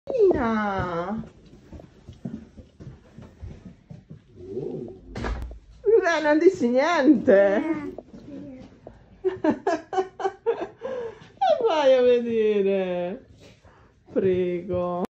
Nina! Non dissi niente! E vai a vedere! Prego!